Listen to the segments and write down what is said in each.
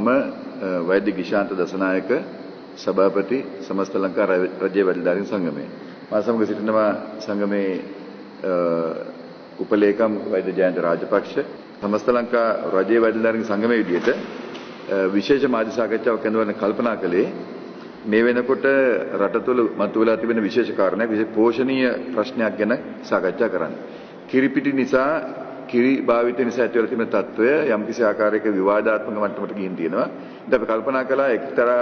මම වෛද්‍ය ගිශාන්ත දසනායක සභාපති සමස්ත ලංකා රජයේ වැඩිධාරීන් සංගමය. මා සමග සිටිනවා සංගමේ උපලේකම් වෛද්‍ය ජයන්ත රාජපක්ෂ. සමස්ත ලංකා රජයේ වැඩිධාරීන් සංගමයේ විදිහට විශේෂ මාධ්‍ය සාකච්ඡාවක් කරන්න කල්පනා කළේ මේ වෙනකොට රට තුළ මතුවලා තිබෙන විශේෂ කාරණයක් විශේෂ පෝෂණීය ප්‍රශ්නයක් ගැන සාකච්ඡා කරන්න. කිරිපිටි නිසා කිරි භාවිත නිසා ඇතිවලා තිබෙන තත්ත්වය යම්කිසි ආකාරයක විවාදාත්මක මට්ටමකට ගිහින් තියෙනවා. ඉතින් අපි කල්පනා කළා එක්තරා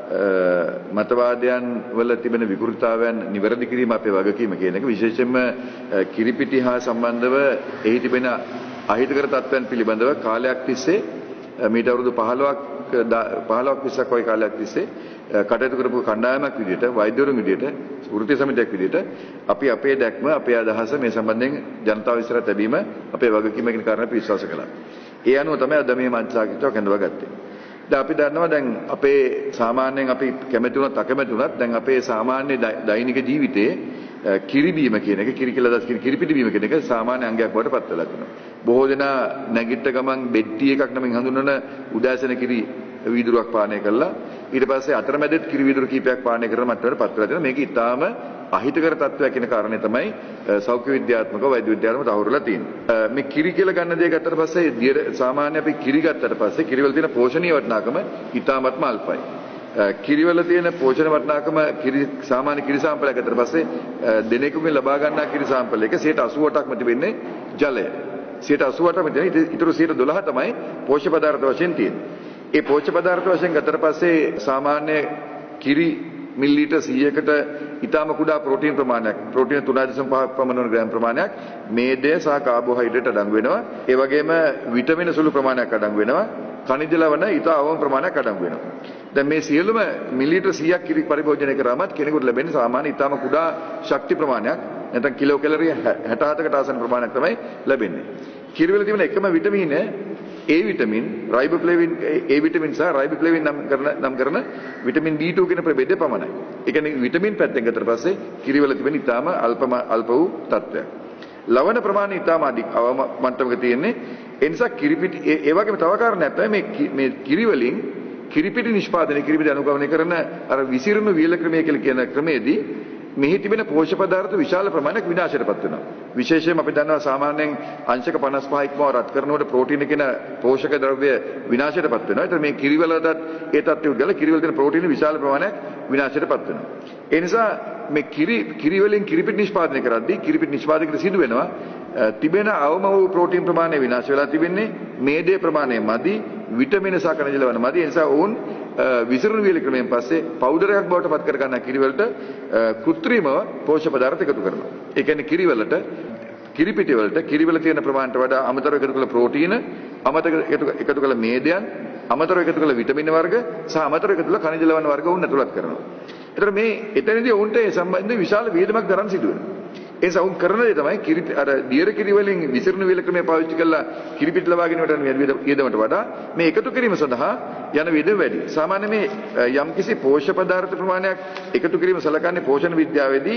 මතවාදයන් වල තිබෙන විකෘතතාවයන් නිවැරදි කිරීම අපේ වගකීම කියන එක විශේෂයෙන්ම කිරිපිටි හා සම්බන්ධව එහි තිබෙන අහිතකර තත්ත්වයන් පිළිබඳව කාලයක් තිස්සේ මීට අවුරුදු 15ක් 20ක් වගේ කාලයක් තිස්සේ කටයුතු කරපු කණ්ඩායමක් විදිහට වෛද්‍යවරුන් විදිහට වෘත්තීය සමිතියක් විදිහට අපි අපේ දැක්ම අපේ අදහස මේ සම්බන්ධයෙන් ජනතාව ඉස්සරහට තැබීම අපේ වගකීම කියන කාරණා අපි විශ්වාස කළා. ඒ අනුව තමයි අද මේ මාධ්‍ය සාකච්ඡාවක් හඳුනාගත්තේ. දැන් අපි දන්නවා දැන් අපේ සාමාන්‍යයෙන් අපි කැමති වුණත් අකමැති වුණත් දැන් අපේ සාමාන්‍ය දෛනික ජීවිතයේ කිරි බීම කියන එක කිරි කියලා කිරිපිටි බීම කියන එක සාමාන්‍ය අංගයක් බවට පත් වෙලා තියෙනවා. බොහෝ දෙනා නැගිට ගමන් බෙට්ටි එකක් නමින් හඳුන්වන උදෑසන කිරි වීදුරුවක් පානය කළා. ඊට පස්සේ අතරමැදත් කිරි වීදුරු කීපයක් පානය කරන මට්ටමට පත් වෙලා තියෙනවා. මේක ඊටාම අහිතකර තත්ත්වයක් කියන කාරණේ තමයි සෞඛ්‍ය විද්‍යාත්මක වෛද්‍ය විද්‍යාත්මක තහවුරුලා තියෙන්නේ. මේ කිරි කියලා ගන්න දේ ගත්තට පස්සේ සාමාන්‍ය අපි කිරි ගත්තට පස්සේ කිරිවල තියෙන පෝෂණීය වටිනාකම ඊටාමත්ම අල්පයි. කිරිවල තියෙන පෝෂණ වටිනාකම සාමාන්‍ය කිරි සාම්පලයක් ගත්තට පස්සේ දිනෙකකින් ලබා ගන්නා කිරි සාම්පල එක 88%ක්ම තිබෙන්නේ ජලය. 88%ක්ම තියෙන ඊටු 12% තමයි පෝෂ්‍ය පදාර්ථ වශයෙන් තියෙන්නේ. ඒ පෝෂ්‍ය පදාර්ථ වශයෙන් ගත්තට පස්සේ සාමාන්‍ය කිරි මිලිලීටර් 100කට ඊටම කුඩා ප්‍රෝටීන් ප්‍රමාණයක් ප්‍රෝටීන් 3.5 පමණ ග්‍රෑම් ප්‍රමාණයක් මේදය සහ කාබෝහයිඩ්‍රේට් අඩංගු වෙනවා. ඒ වගේම විටමින සුළු ප්‍රමාණයක් අඩංගු වෙනවා. khනිජ ලවණ ඊට අවම ප්‍රමාණයක් අඩංගු වෙනවා. දැන් මේ සියලුම මිලිලීටර් 100ක් කිරි පරිභෝජනය කරාමත් කෙනෙකුට ලැබෙන්නේ සාමාන්‍ය ඊටම කුඩා ශක්ති ප්‍රමාණයක් නැත්නම් කිලෝ කැලරි 67කට ආසන්න ප්‍රමාණයක් තමයි ලැබෙන්නේ. කිරිවල තිබෙන එකම vitamin A vitamin, riboflavin A vitamin සහ රයිබෝෆ්ලේවින් නම් කරන විටමින් B2 කියන ප්‍රභේදය පමණයි. ඒ කියන්නේ විටමින් පැත්තෙන් ගත්තට පස්සේ කිරිවල තිබෙන ඊටාම අල්ප වූ තත්ත්වයක්. ලවණ ප්‍රමාණය ඊටාම අධික අවම මට්ටමක තියෙන්නේ. ඒ නිසා කිරිපිටි ඒ වගේම තව කාරණයක් තමයි මේ කිරිවලින් කිරිපිටි නිෂ්පාදනය කිරිපිටි අනුගමනය කරන අර විසිරුණු වියල ක්‍රමය කියලා කියන ක්‍රමයේදී මෙහි තිබෙන පෝෂක පදාර්ථ විශාල ප්‍රමාණයක් විනාශයටපත් වෙනවා. විශේෂයෙන්ම අපි දන්නවා සාමාන්‍යයෙන් අංශක 55 ඉක්මව රත් කරනකොට ප්‍රෝටීන කියන පෝෂක ද්‍රව්‍ය විනාශයටපත් වෙනවා. ඒතර මේ කිරිවලටත් ඒ තත්ත්වය උද්ගල කිරිවල තියෙන ප්‍රෝටීන විශාල ප්‍රමාණයක් විනාශයටපත් වෙනවා. ඒ නිසා මේ කිරි වලින් කිරිපිටි නිෂ්පාදනය කරද්දී කිරිපිටි නිෂ්පාදනයකට සිදු වෙනවා තිබෙන අවම වූ ප්‍රෝටීන් ප්‍රමාණය විනාශ වෙලා තිබෙන්නේ මේදේ ප්‍රමාණය මදි විටමින සහ khනිජ ලවණ මදි. ඒ නිසා ඔවුන් විසිරුණු වියලි ක්‍රමයෙන් පස්සේ පවුඩර් එකක් බවට පත් කර ගන්න කිරිවලට කෘත්‍රිමව පෝෂක පදාර්ථ එකතු කරනවා. ඒ කියන්නේ කිරිවලට කිරිපිටි වලට කිරිවල තියෙන ප්‍රමාණයට වඩා අමතරව එකතු කළ ප්‍රෝටීන, අමතරව එකතු කළ මේදයන්, අමතරව එකතු කළ විටමින වර්ග සහ අමතරව එකතු කළ khනිජ ලවණ වර්ග උන් ඇතුළත් කරනවා. ඒතර මේ එතනදී උන්ට ඒ සම්බන්ධ විශාල වියදමක් දරන්න සිදු වෙනවා. ඒ නිසා උන් කරන දේ තමයි අර දියර කිරි වලින් විසිරුණු වියල ක්‍රමය පාවිච්චි කරලා කිරිපිටි ලබා ගැනීමට වියදමට වඩා මේ එකතු කිරීම සඳහා යන වියදම වැඩි. සාමාන්‍ය මේ යම්කිසි පෝෂක පදාර්ථ ප්‍රමාණයක් එකතු කිරීම සලකන්නේ පෝෂණ විද්‍යාවේදී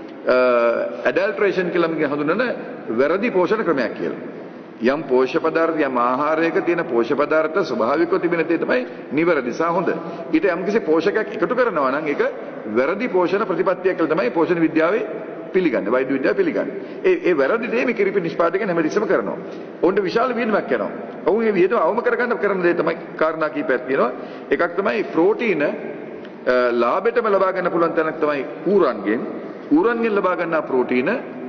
ඇඩල්ට්‍රේෂන් කියලා හඳුන්වන වැරදි පෝෂණ ක්‍රමයක් කියලා. යම් පෝෂක පදාර්ථ යම් ආහාරයක තියෙන පෝෂක පදාර්ථ ස්වභාවිකව තිබෙන දේ තමයි නිවැරදි සහ හොඳ. ඊට යම්කිසි පෝෂකයක් එකතු කරනවා නම් ඒක වැරදි පෝෂණ ප්‍රතිපත්තියක් කියලා තමයි පෝෂණ විද්‍යාවේ පිළිගන්නේ. වෛද්‍ය විද්‍යාව පිළිගන්නේ. ඒ වැරදි දේ මේ කිරිපිටි නිෂ්පාදකයන් හැමතිස්සෙම කරනවා. ඔවුන්ට විශාල වියදමක් යනවා. ඔවුන් මේ වියදම අවම කරගන්න කරන දේ තමයි කාරණා කීපයක් තියෙනවා. එකක් තමයි ප්‍රෝටීන ලාභෙටම ලබා ගන්න පුළුවන් තැනක් තමයි ඌරන්ගෙන් ලබා ගන්නා ප්‍රෝටීන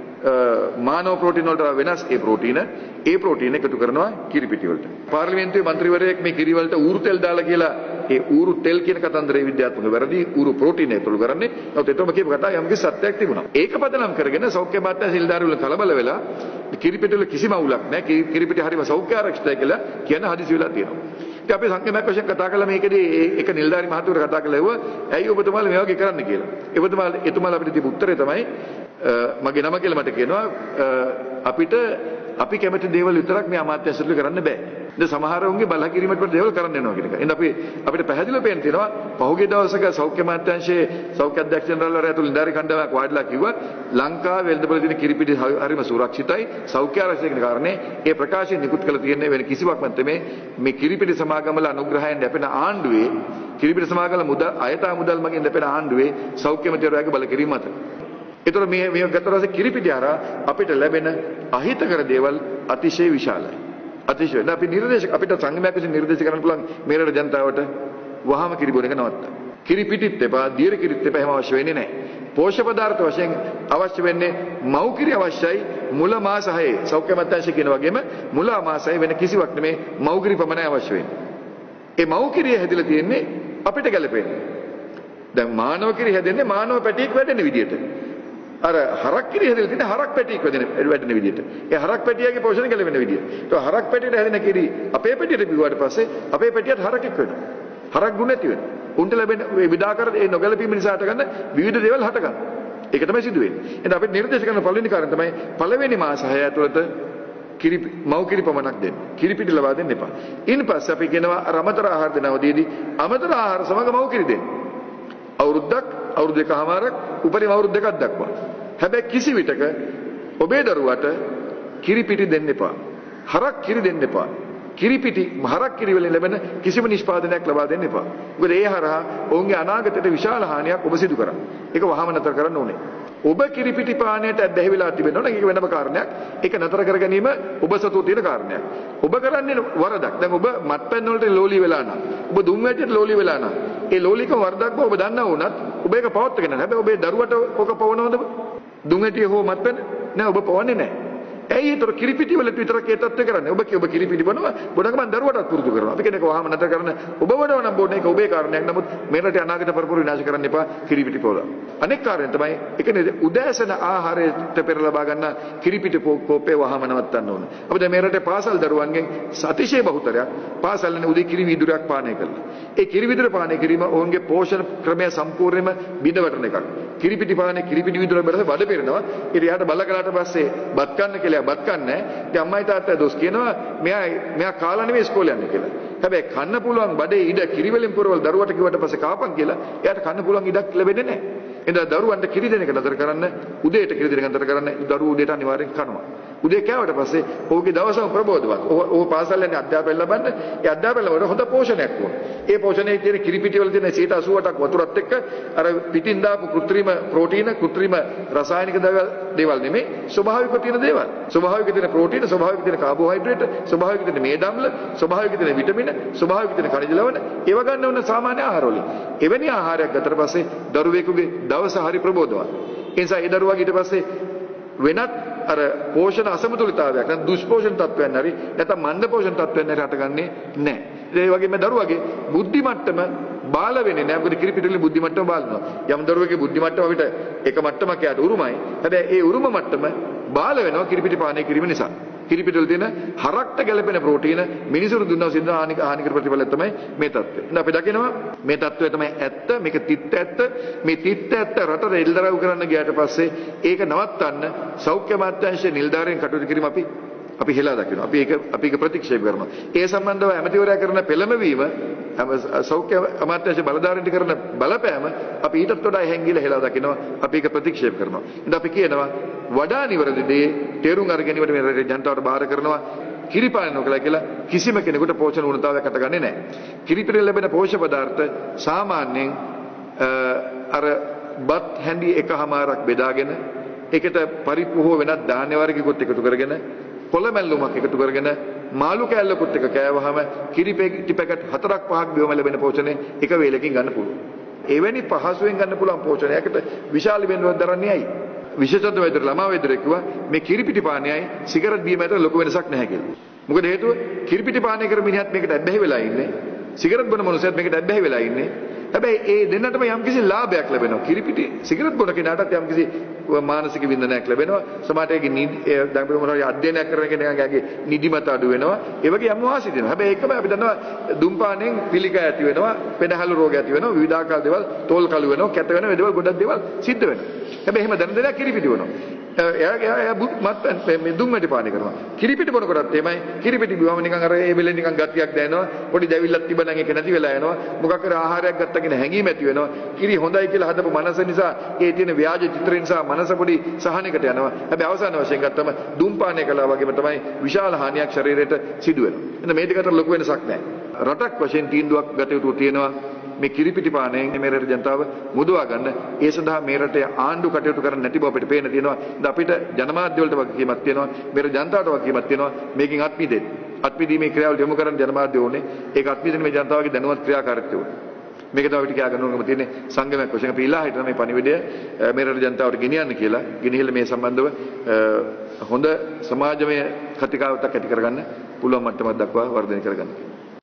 මානව ප්‍රෝටීන වලට වෙනස් ඒ ප්‍රෝටීන එකතු කරනවා කිරිපිටි වලට. පාර්ලිමේන්තුවේ മന്ത്രിවරයෙක් මේ කිරි වලට ඌරු තෙල් දාලා කියලා ඒ ඌරු තෙල් කියන කතන්දරේ විද්‍යාත්මක වැරදි ඌරු ප්‍රෝටීන එකතු කරන්නේ. නමුත් ඒතම කියපු කතාව යම්කිසි සත්‍යයක් තිබුණා. ඒක පදනම් කරගෙන සෞඛ්‍ය මාත්‍ය සිල්දාරු වල කලබල වෙලා කිරිපිටි වල කිසිම අවුලක් නැහැ. කිරිපිටි හරිම සෞඛ්‍ය ආරක්ෂිතයි කියලා කියන හදිසි වෙලා තියෙනවා. ඉතින් අපි සංකේමයක් වශයෙන් කතා කළා මේකදී එක නිලධාරි මහතුවර කතා කළා ඇහුවා ඇයි ඔබතුමාලා මේ වගේ කරන්න කියලා. එතුමාලා අපිට දීපු උත්තරේ තමයි මගේ නම කියලා මට කියනවා අපි කැමති දේවල් විතරක් මේ අමාත්‍යාංශවල කරන්න බෑ. දැන් සමහර උන්ගේ බල කිරීමට දේවල් කරන්න යනවා කියන එක. එහෙනම් අපිට පැහැදිලිව පේන්න තියෙනවා පහුගිය දවසක සෞඛ්‍ය අමාත්‍යාංශයේ සෞඛ්‍ය අධ්‍යක්ෂ ජනරාල්වරයා ඇතුළු නිලධාරී කණ්ඩායමක් වාඩිලා කිව්වා ලංකාවේ වෙළඳපොළ තියෙන කිරිපිටි හරිම සුරක්ෂිතයි සෞඛ්‍ය ආරක්ෂක කියන කාරණේ ඒ ප්‍රකාශය නිකුත් කළ තියෙන්නේ වෙන කිසිවක් නැත්නම් මේ කිරිපිටි සමාගම්වල අනුග්‍රහයෙන් ලැබෙන ආණ්ඩුවේ කිරිපිටි සමාගම් මුදල් අයථා මුදල් මගින් ලැබෙන ආණ්ඩුවේ සෞඛ්‍ය මන්ත්‍රීවරයාගේ බල කිරීම මත. ඒතර මේ ගත දවසේ කිරිපිටි හරහා අපිට ලැබෙන අහිතකර දේවල් අතිශය විශාලයි. අතිශය. අපි අපිට සංගමයක් විසින් නිර්දේශ කරන්න පුළුවන් මේ රට ජනතාවට වහාම කිරි බොන එක නවත්ත. කිරි පිටිත් එපා, දියර කිරිත් එපා එහෙම අවශ්‍ය වෙන්නේ නැහැ. පෝෂ්‍ය පදාර්ථ වශයෙන් අවශ්‍ය වෙන්නේ මව් කිරි අවශ්‍යයි මුල මාස 6 සෞඛ්‍ය අමාත්‍යාංශය කියන වගේම මුල මාස 6 වෙන කිසිවක් නෙමේ මව් කිරි පමණයි අවශ්‍ය වෙන්නේ. ඒ මව් කිරිය හැදිලා තියෙන්නේ අපිට ගැලපෙන්නේ. දැන් මානව කිරි හැදෙන්නේ මානව පැටියෙක් වැඩෙන විදියට. අර හරක් කිරි හැදෙලා තියෙන හරක් පැටියෙක් වැඩෙන විදියට. ඒ හරක් පැටියගේ පෝෂණය ගැලවෙන විදියට. ඒක හරක් පැටියට හැදෙන කිරි අපේ පැටියට බිව්වට පස්සේ අපේ පැටියට හරකෙක් වෙනවා. හරක් ගුණ නැති වෙනවා. උන්ට ලැබෙන මේ විඩාකර ඒ නොගැලපීම නිසා හට ගන්න විවිධ දේවල් හට ගන්න. ඒක තමයි සිදු වෙන්නේ. එහෙනම් අපිට නිර්දේශ කරන පළවෙනි කාරණය තමයි පළවෙනි මාස 6 ඇතුළත මව් කිරි පමණක් දෙන්න. කිරි පිටි ලබා දෙන්න එපා. ඊට පස්සේ අපි කියනවා අමතර ආහාර දෙනවදීදී අමතර ආහාර සමග මව් කිරි දෙන්න. අවුරුද්දක් අවුරුදු දෙකමාරක් උපරිම අවුරුදු දෙකක් දක්වා. හැබැයි කිසි විටක ඔබේ දරුවට කිරි පිටි දෙන්න එපා. හරක් කිරි දෙන්න එපා. කිරි පිටි හරක් කිරි වලින් ලැබෙන කිසිම නිෂ්පාදනයක් ලබා දෙන්න එපා. මොකද ඒ හරහා ඔවුන්ගේ අනාගතයට විශාල හානියක් ඔබ සිදු කරා. ඒක වහාම නතර කරන්න ඕනේ. ඔබ කිරි පිටි පානයට ඇබ්බැහි වෙලා තිබෙනවා නම් ඒක වෙනම කාරණයක්. ඒක නතර කර ගැනීම ඔබ සතුව තියෙන කාරණයක්. ඔබ කරන්නේ වරදක්. දැන් ඔබ මත්පැන් වලට ලෝලි වෙලා නම් ඔබ දුම් වැටියට ලෝලි වෙලා නම් ඒ ලෝලිකම වරදක් බව ඔබ දන්නා වුණත් ඔබ ඒක පවත්වාගෙන නැහැ. හැබැයි ඔබේ දරුවට ඔක පවනවද? දුම් වැටිය හෝ මත්පැන් නෑ ඔබ පවන්නේ නැහැ. ඇයි ඒතර කිරිපිටි වලට විතරක් ඒ තත්ත්වය කරන්නේ? ඔබ කිරිපිටි බොනවා බොනකම දරුවටත් පුරුදු කරනවා. අපි කෙනෙක් වහාම නැතර කරන ඔබ වඩව නම් බොන්නේ ඒක ඔබේ කාරණයක්. නමුත් මේ රටේ අනාගත පරපුර විනාශ කරන්න එපා කිරිපිටි පොලා. අනෙක් කාරණය තමයි ඒකනේ උදෑසන ආහාරයට පෙර ලබා ගන්න කිරිපිටි කෝපේ වහාම නවත්තන්න ඕන. අපි දැන් මේ රටේ පාසල් දරුවන්ගෙන් අතිශය බහුතරයක් පාසල්නේ උදේ කිරි වීදුරයක් පානය කරලා. ඒ කිරි වීදුර පානය කිරීම ඔවුන්ගේ පෝෂණ ක්‍රමය සම්පූර්ණයෙන්ම බිඳවටන එකක්. කිරිපිටි පානේ කිරිපිටි වීදුර බඩට බඩ පෙරනවා. ඊට යාට බල කලාට පස්සේ බත් කන්න කියලා බත් කන්නේ. ඉතින් අම්මයි තාත්තයි දොස් කියනවා මෙයා කාලා නෙවෙයි ඉස්කෝලේ යන්නේ කියලා. හැබැයි කන්න පුළුවන් බඩේ ඉඩ කිරිවලින් පුරවල දරුවට කිව්වට පස්සේ කාපන් කියලා එයාට කන්න පුළුවන් ඉඩක් ලැබෙන්නේ නැහැ. එදා දරුවන්ට කිරි දෙන එක නතර කරන්න උදේට කිරි දෙන එක නතර කරන්න දරුවෝ උදේට අනිවාර්යෙන් කනවා. උදේ කෑවට පස්සේ ඔහුගේ දවසම ප්‍රබෝධවත්. ඔහු පාසල් යන්නේ අධ්‍යාපනය ලබන්න. ඒ අධ්‍යාපනය වල හොඳ පෝෂණයක් ඕන. ඒ පෝෂණයේ තියෙන කිරි පිටි වල තියෙන 88ක් වතුරත් එක්ක අර පිටින් දාපු කෘත්‍රිම ප්‍රෝටීන, කෘත්‍රිම රසායනික දේවල් නෙමෙයි ස්වභාවිකව තියෙන දේවල්. ස්වභාවික තියෙන ප්‍රෝටීන, ස්වභාවික තියෙන කාබෝහයිඩ්‍රේට්, ස්වභාවික තියෙන මේදම්ල, ස්වභාවික තියෙන විටමින, ස්වභාවික තියෙන ಖನಿජ ලවණ ඒව ගන්න ඕන සාමාන්‍ය ආහාරවලින්. එවැනි ආහාරයක් ගතට පස්සේ දරුවෙකුගේ දවස හරි ප්‍රබෝධවත්. ඒ නිසා ඒ දරුවාගේ ඊට පස්සේ වෙනත් අර පෝෂණ අසමතුලිතතාවයක් නැත්නම් දුෂ්පෝෂණ තත්ත්වයන් හරි නැත්නම් මන්ද පෝෂණ තත්ත්වයන් හරි හටගන්නේ නැහැ. ඒ වගේම දරුවගේ බුද්ධි මට්ටම බාල වෙන්නේ නැහැ. මොකද කිරිපිටිවල බුද්ධි මට්ටම බාලනවා. යම් දරුවෙකුගේ බුද්ධි මට්ටම අපිට එක මට්ටමක් යට උරුමයි. හැබැයි ඒ උරුම මට්ටම බාල වෙනවා කිරිපිටි පානය කිරීම නිසා. කිරිපිටිවල තියෙන හරක්ට ගැලපෙන ප්‍රෝටීන මිනිසුරු දුන්නා සිද්ධ හානිකර ප්‍රතිඵලය තමයි මේ තත්ත්වය. ඉතින් අපි දකිනවා මේ තත්ත්වය තමයි ඇත්ත. මේක තිත්ත ඇත්ත. මේ තිත්ත ඇත්ත රටට එල්දරව් කරන්න ගියාට පස්සේ ඒක නවත්තන්න සෞඛ්‍ය අමාත්‍යාංශයේ නිලධාරීන් කටයුතු කිරීම අපි හෙලා දකිනවා. අපි ඒක ප්‍රතික්ෂේප කරනවා. ඒ සම්බන්ධව ඇමතිවරයා කරන පෙළඹවීම සෞඛ්‍ය අමාත්‍යාංශ බලධාරීන්ට කරන බලපෑම අපි ඊටත් වඩා හැංගිලා හෙලා දකිනවා. අපි ඒක ප්‍රතික්ෂේප කරනවා. ඉතින් අපි කියනවා වඩා නිවැරදි දේ තේරුම් අරගෙනීමට මේ රටේ ජනතාවට බාර කරනවා. කිරිපාන නොකලා කියලා කිසිම කෙනෙකුට පෝෂණ උණතාවයක් අටගන්නේ නැහැ. කිරිපිටෙන් ලැබෙන පෝෂ්‍ය පදාර්ථ සාමාන්‍යයෙන් අර බත් හැඳි එකමාරක් බෙදාගෙන ඒකට පරිප්පු හෝ වෙනත් ධාන්‍ය වර්ගිකුත් එකතු කරගෙන කොළමැල්ලුමක් එකතු කරගෙන මාළු කෑල්ලකුත් එක කෑවහම කිරි පිටි පැකට් 4ක් 5ක් බිවම ලැබෙන පෝෂණය එක වේලකින් ගන්න පුළුවන්. එවැනි පහසුවෙන් ගන්න පුළුවන් පෝෂණයකට විශාල වෙනසක් දරන්නේ ඇයි? විශේෂත්ව වෛද්‍යවරු ළමා වෛද්‍යවරු කිව්වා මේ කිරි පිටි පානයයි සිගරට් බීම අතර ලොකු වෙනසක් නැහැ කියලා. මොකද හේතුව කිරි පිටි පානය කර මිනිහත් මේකට ඇබ්බැහි වෙලා ඉන්නේ. සිගරට් බොන මනුස්සයත් මේකට ඇබ්බැහි වෙලා ඉන්නේ. හැබැයි ඒ දෙන්නටම යම්කිසි ලාභයක් ලැබෙනවා. කිරි පිටි සිගරට් බොන කෙනාටත් යම්කිසි මානසික වින්දනයක් ලැබෙනවා. සමහරට ඒක දැන් මොනවා අධ්‍යයනයක් කරන කෙනාගේ නිදිමත අඩු වෙනවා. ඒ වගේ යම් වාසි දෙනවා. හැබැයි ඒකම අපි දන්නවා දුම්පානයෙන් පිළිකා ඇති වෙනවා, පෙනහළු රෝග ඇති වෙනවා, විවිධාකාර දේවල්, තෝල් කළු වෙනවා, කැත වෙනවා, මේ දේවල් ගොඩක් දේවල් සිද්ධ වෙනවා. හැබැයි එහෙම දැන දැන කිරි පිටි වෙනවා. එයා මත්පැන් මේ දුම්මැටි පානය කරනවා. කිරිපිටි බොනකොටත් එහෙමයි. කිරිපිටි බිවම නිකන් අර ඒ වෙලේ නිකන් ගතියක් දැනෙනවා. පොඩි දැවිල්ලක් තිබ්බනම් ඒක නැති වෙලා යනවා. මොකක් කර ආහාරයක් ගත්තා කියන හැඟීම ඇති වෙනවා. කිරි හොඳයි කියලා හදපු මනස නිසා ඒ තියෙන ව්‍යාජ චිත්‍ර නිසා මනස පොඩි සහනයකට යනවා. හැබැයි අවසාන වශයෙන් ගත්තම දුම් පානය කළා වගේම තමයි විශාල හානියක් ශරීරයට සිදු වෙනවා. එහෙනම් මේ දෙක අතර ලොකු වෙනසක් නැහැ. රටක් වශයෙන් තීන්දුවක් ගත යුතු තියෙනවා. මේ කිරිපිටි පානයෙන් මේ රට ජනතාව මුදවා ගන්න ඒ සඳහා මේ රටේ ආණ්ඩු කටයුතු කරන්නේ නැති බව අපිට පේන තියෙනවා. ඉතින් අපිට ජනමාධ්‍ය වලට වගකීමක් තියෙනවා. මේ ජනතාවට වගකීමක් තියෙනවා. මේකෙන් අත්මිදෙන්න. අත්මිදීමේ ක්‍රියාවල යොමු කරන්න ජනමාධ්‍ය ඕනේ. ඒක අත්මිදෙන්න මේ ජනතාවගේ දැනුවත් ක්‍රියාකාරීත්වය ඕනේ. මේක තමයි අපිට කියා ගන්න ඕනකම තියෙන්නේ සංගමයක් වශයෙන් අපි ඉල්ලා හිටන මේ පණිවිඩය මේ රට ජනතාවට ගෙනියන්න කියලා. ගෙනිහිල්ලා මේ සම්බන්ධව හොඳ සමාජමය කතිකාවතක් ඇති කරගන්න පුළුවන් මට්ටමක් දක්වා වර්ධනය කරගන්න.